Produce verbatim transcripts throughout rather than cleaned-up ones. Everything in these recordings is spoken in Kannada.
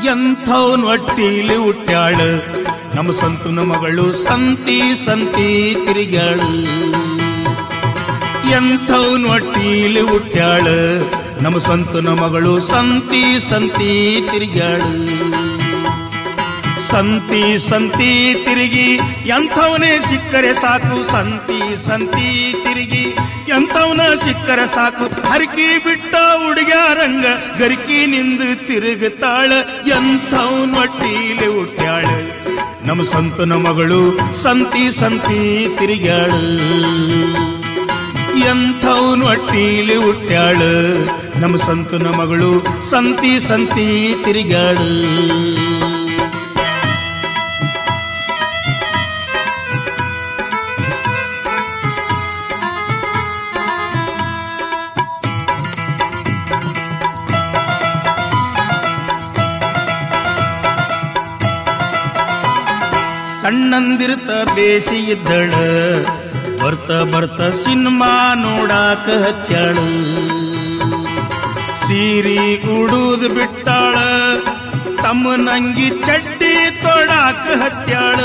ಎಂಥವನ್ ಒಟ್ಟಿಲಿ ಹುಟ್ಟ್ಯಾಳ ನಮ್ಮ ಸಂತನ ಮಗಳು ಸಂತಿ ಸಂತಿ ತಿರುಗ್ಯಾಳು. ಎಂಥವನ್ ಒಟ್ಟಿಲಿ ಹುಟ್ಟ್ಯಾಳ ನಮ್ಮ ಸಂತನ ಮಗಳು ಸಂತಿ ಸಂತಿ ತಿರುಗ್ಯಾಳು. ಸಂತಿ ಸಂತಿ ತಿರುಗಿ ಎಂಥವನೇ ಸಿಕ್ಕರೆ ಸಾಕು, ಸಂತಿ ಸಂತಿ ತಿರುಗಿ ಎಂಥವನ ಸಿಕ್ಕರೆ ಸಾಕು. ಹರಕಿ ಬಿಟ್ಟ ಹುಡುಗ್ಯಾರಂಗ ಗರಿಕಿ ನಿಂದು ತಿರುಗುತ್ತಾಳ. ಎಂಥವನ್ ಒಟ್ಟಿಲೆ ಹುಟ್ಟ್ಯಾಳ ನಮ್ಮ ಸಂತನ ಮಗಳು ಸಂತಿ ಸಂತಿ ತಿರುಗ್ಯಾಳು. ಎಂಥವನ್ ಒಟ್ಟಿಲೆ ಹುಟ್ಟ್ಯಾಳ ನಮ್ಮ ಸಂತನ ಮಗಳು ಸಂತಿ ಸಂತಿ ತಿರುಗ್ಯಾಳು. ಸಣ್ಣಂದಿರ್ತ ಬೇಸಿ ಇದ್ದಳ, ಬರ್ತ ಬರ್ತ ಸಿನಿಮಾ ನೋಡಾಕ ಹತ್ಯಾಳ. ಸೀರಿ ಉಡುದು ಬಿಟ್ಟಾಳ, ತಮ್ಮನಂಗಿ ಚಡ್ಡಿ ತೊಡಾಕ ಹತ್ಯಾಳ.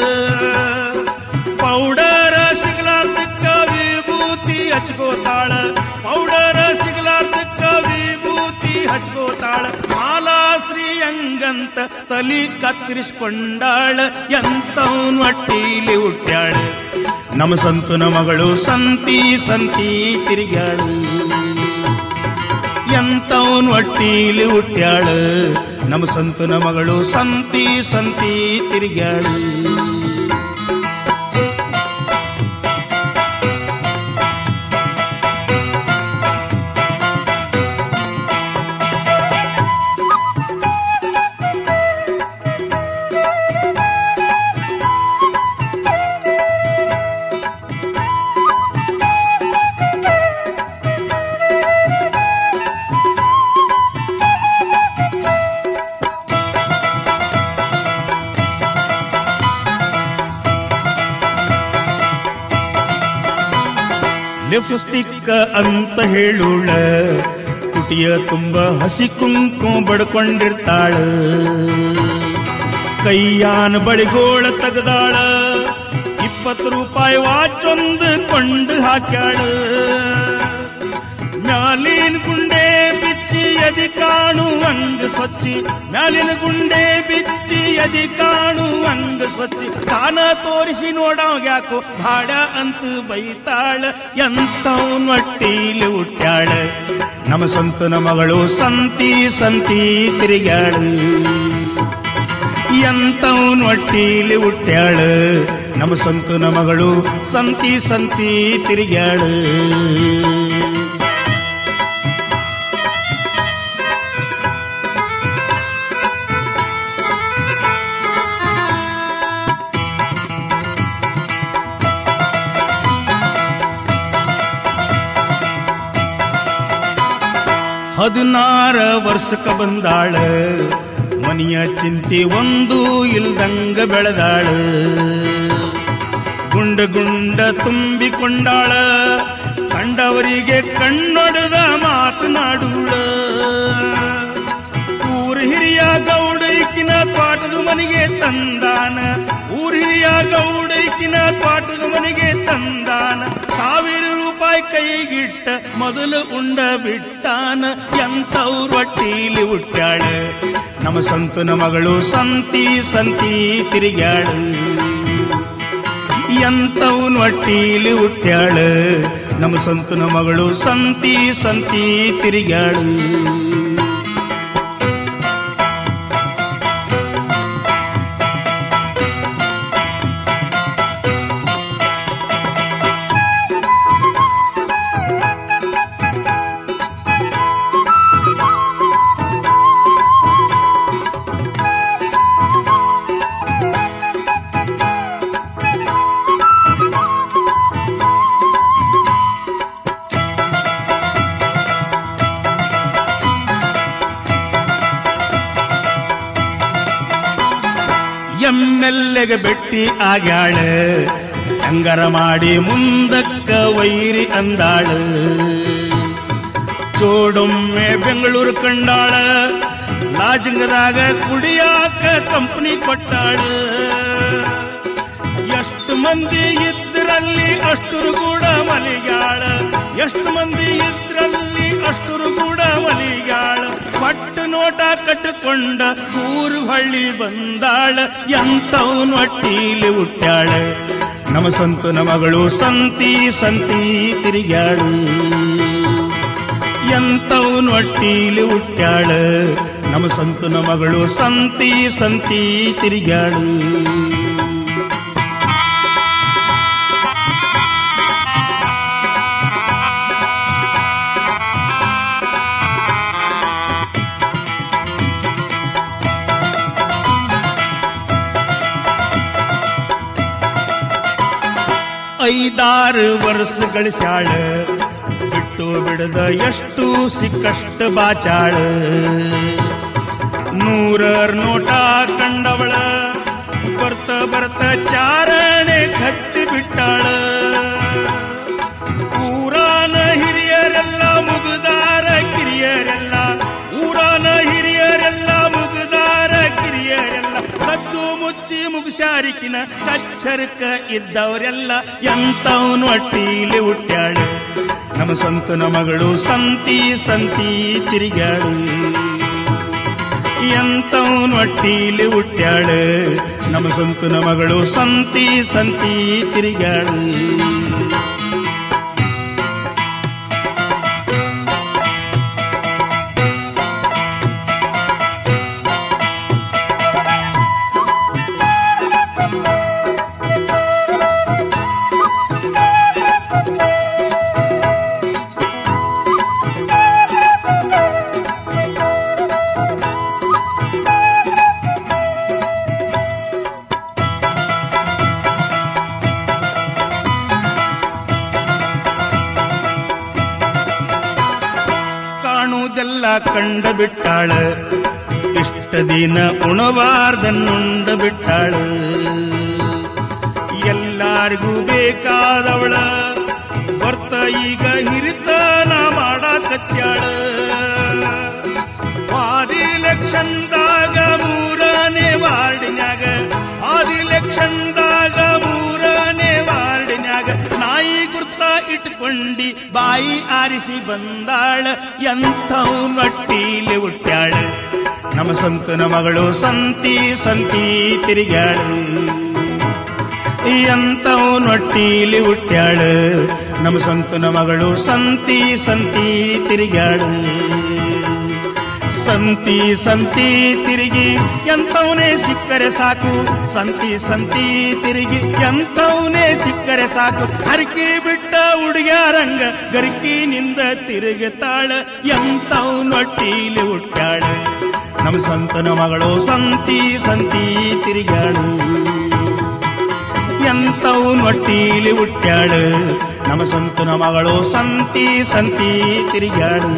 ಪೌಡರ ಸಿಗಲಾರ್ದಕ್ಕ ವಿಭೂತಿ ಹಚ್ಕೋತಾಳ, ಪೌಡರ ಸಿಗಲಾರ್ದಕ್ಕ ವಿಭೂತಿ ಹಚ್ಕೋತಾಳ. ಮಾಲಾಶ್ರೀ ಹಂಗಂತ ತಲಿ ಕತ್ತರಿಸ್ಕೊಂಡಾಳ. ಎಂಥವನ್ ಒಟ್ಟಿಲಿ ಹುಟ್ಟ್ಯಾಳ ನಮ್ಮ ಸಂತನ ಮಗಳು ಸಂತಿ ಸಂತಿ ತಿರುಗ್ಯಾಳು. ಎಂಥವನ್ ಒಟ್ಟಿಲಿ ಹುಟ್ಟ್ಯಾಳ ನಮ್ಮ ಸಂತನ ಮಗಳು ಸಂತಿ ಸಂತಿ ತಿರುಗ್ಯಾಳು. ಲಿಪ್ಸ್ಟಿಕ್ ಅಂತ ಹೇಳುಳ, ತುಟಿಯ ತುಂಬ ಹಸಿ ಕುಂಕುಮ ಬಡ್ಕೊಂಡಿರ್ತಾಳ. ಕೈಯಾನ ಬಳಿಗೋಳ ತೆಗದಾಳ, ಇಪ್ಪತ್ತು ರೂಪಾಯಿ ವಾಚೊಂದು ಕೊಂಡು ಹಾಕ್ಯಾಳ. ಮ್ಯಾಲಿನ ಗುಂಡೆ ಬಿಚ್ಚಿ ಎದಿ ಕಾಣುವಂಗ ಸ್ವಚ್ಛಿ, ಮ್ಯಾಲಿನ ಗುಂಡೆ ಬಿಚ್ಚಿ ಎದಿ ಕಾಣುವಂಗ ಸ್ವಚ್ಛಿ. ತಾನ ತೋರಿಸಿ ನೋಡವ್ ಯಾಕೋ ಭಾಡ ಅಂತ ಬೈತಾಳ. ಎಂಥವನ್ ಒಟ್ಟಿಲಿ ಹುಟ್ಟ್ಯಾಳ ನಮ್ಮ ಸಂತನ ಮಗಳು ಸಂತಿ ಸಂತಿ ತಿರುಗ್ಯಾಳು. ಎಂಥವನ್ ಒಟ್ಟಿಲಿ ಹುಟ್ಟ್ಯಾಳ ನಮ್ಮ ಸಂತನ ಮಗಳು ಸಂತಿ ಸಂತಿ ತಿರುಗ್ಯಾಳು. ಹದಿನಾರ ವರ್ಷಕ್ಕ ಬಂದಾಳ, ಮನೆಯ ಚಿಂತೆ ಒಂದು ಇಲ್ದಂಗ ಬೆಳೆದಾಳ. ಗುಂಡ ಗುಂಡ ತುಂಬಿಕೊಂಡಾಳ, ಕಂಡವರಿಗೆ ಕಣ್ಣೊಡೆದ ಮಾತನಾಡುಳ. ಊರು ಹಿರಿಯ ಗೌಡೈಕಿನ ತ್ವಾಟದ ಮನೆಗೆ ತಂದಾನ, ಊರು ಹಿರಿಯ ಗೌಡೈಕಿನ ತ್ವಾಟದ ಮನೆಗೆ ತಂದಾನ. ಸಾವಿರ ರೂಪಾಯಿ ಕೈಗಿಟ್ಟ ಮೊದಲು ಉಂಡ ಬಿಟ್ಟಾನ. ಎಂಥವ್ರ ಒಟ್ಟಿಲಿ ಹುಟ್ಟ್ಯಾಳ ನಮ್ಮ ಸಂತನ ಮಗಳು ಸಂತಿ ಸಂತಿ ತಿರುಗ್ಯಾಳು. ಎಂಥವನ್ ಒಟ್ಟಿಲಿ ಹುಟ್ಟ್ಯಾಳ ನಮ್ಮ ಸಂತನ ಮಗಳು ಸಂತಿ ಸಂತಿ ತಿರುಗ್ಯಾಳು. ಎಮ್ಮೆಲ್ಲೆಗೆ ಬೆಟ್ಟಿ ಆಗ್ಯಾಳ, ಹೆಂಗರ ಮಾಡಿ ಮುಂದಕ್ಕ ವೈರಿ ಅಂದಾಳ. ಚೋಡೊಮ್ಮೆ ಬೆಂಗಳೂರು ಕಂಡಾಳ, ಲಾಜಂಗದಾಗ ಕುಡಿಯಾಕ ಕಂಪನಿ ಕೊಟ್ಟಾಳ ಎಷ್ಟು ಮಂದಿ ಇದ್ರಲ್ಲಿ ಅಷ್ಟರು ಕೂಡ ಮಲಿಗಾಳ ಎಷ್ಟು ಮಂದಿ ಇದ್ರಲ್ಲಿ ಅಷ್ಟರು ಕೂಡ ಮಲಿಗಾಳ ಪಟ್ಟು ನೋಟ ಕಟ್ಟಿಕೊಂಡ ಊರು ಹಳ್ಳಿ ಬಂದಾಳ ಎಂತವನು ಹೊಟ್ಟೀಲಿ ಹುಟ್ಟ್ಯಾಳ ನಮ್ಮ ಸಂತನ ಮಗಳು ಸಂತಿ ಸಂತಿ ತಿರುಗ್ಯಾಳು ಎಂತವನು ಹೊಟ್ಟೀಲಿ ಹುಟ್ಟ್ಯಾಳ ನಮ್ಮ ಸಂತನ ಮಗಳು ಸಂತಿ ಸಂತಿ ತಿರುಗ್ಯಾಳು ಐದಾರು ವರ್ಷ ಗಳಿಸ್ಯಾಳ ಬಿಟ್ಟು ಬಿಡದ ಎಷ್ಟು ಸಿಕ್ಕಷ್ಟ ಬಾಚಾಳ ನೂರರ್ ನೋಟ ಕಂಡವಳ ಬರ್ತ ಬರ್ತ ಚಾರಣೆ ಕತ್ತಿ ಬಿಟ್ಟಾಳ ಊರಾನ ಹಿರಿಯರೆಲ್ಲ ಮುಗುದಾರ ಕಿರಿಯರೆಲ್ಲ ಊರಾನ ಹಿರಿಯರೆಲ್ಲ ಮುಗುದಾರ ಕಿರಿಯರೆಲ್ಲ ಕದ್ದು ಮುಚ್ಚಿ ಮುಗಿಸಾರಿಕಿನ ಕಚ್ಚರಕ ಇದ್ದವರೆಲ್ಲ ಎಂತವನು ಹೊಟ್ಟೀಲಿ ಹುಟ್ಟ್ಯಾಳ ನಮ್ಮ ಸಂತನ ಮಗಳು ಸಂತಿ ಸಂತಿ ತಿರುಗ್ಯಾಳು ಎಂತವನು ಹೊಟ್ಟೀಲಿ ಹುಟ್ಟ್ಯಾಳ ನಮ್ಮ ಸಂತನ ಮಗಳು ಸಂತಿ ಸಂತಿ ತಿರುಗ್ಯಾಳು ಕಂಡ ಬಿಟ್ಟಾಳ ಇಷ್ಟ ದಿನ ಉಣಬಾರ್ದನ್ನುಂಡ ಬಿಟ್ಟಾಳ ಎಲ್ಲಾರಿಗೂ ಬೇಕಾದವಳ ಬರ್ತ ಈಗ ಹಿರಿತನ ಮಾಡಾಕತ್ಯಾಳ ಆದಿಲೆಕ್ಷನ್ದಾಗ ಮೂರನೇ ವಾರ್ಡಿನ್ಯಾಗ ಆದಿಲೆಕ್ಷನ್ದಾಗ ಮೂರನೇ ವಾರ್ಡಿನ್ಯಾಗ ನಾಯಿ ಗುರ್ತ ಇಟ್ಕೊಂಡಿ ಬಾಯಿ ಆರಿಸಿ ಬಂದಾಳ ಎಂಥವ್ನು ಹೊಟ್ಟೀಲಿ ಹುಟ್ಟ್ಯಾಳ ನಮ್ಮ ಸಂತನ ಮಗಳು ಸಂತಿ ಸಂತಿ ತಿರುಗ್ಯಾಳ ಎಂಥವ್ನು ಹೊಟ್ಟೀಲಿ ಹುಟ್ಟ್ಯಾಳ ನಮ್ಮ ಸಂತನ ಮಗಳು ಸಂತಿ ಸಂತಿ ತಿರುಗ್ಯಾಳ ಸಂತಿ ಸಂತಿ ತಿರುಗಿ ಎಂತವನೇ ಸಿಕ್ಕರೆ ಸಾಕು ಸಂತಿ ಸಂತಿ ತಿರುಗಿ ಎಂತವನೇ ಸಿಕ್ಕರೆ ಸಾಕು ಹರಕಿ ಬಿಟ್ಟ ಹುಡುಗ್ಯಾರಂಗ ಗರಿಕಿನಿಂದ ತಿರುಗುತ್ತಾಳ ಎಂತವನು ಹೊಟ್ಟೀಲಿ ಹುಟ್ಟ್ಯಾಳ ನಮ್ಮ ಸಂತನ ಮಗಳು ಸಂತಿ ಸಂತಿ ತಿರುಗ್ಯಾಳು ಎಂತವನು ಹೊಟ್ಟೀಲಿ ಹುಟ್ಟ್ಯಾಳ ನಮ್ಮ ಸಂತನ ಮಗಳು ಸಂತಿ ಸಂತಿ ತಿರುಗ್ಯಾಳು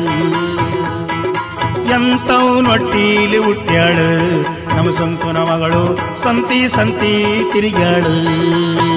ಎಂತವನು ಹೊಟ್ಟೀಲಿ ಹುಟ್ಟ್ಯಾಳ ನಮ್ಮ ಸಂತನ ಮಗಳು ಸಂತಿ ಸಂತಿ ತಿರುಗ್ಯಾಳು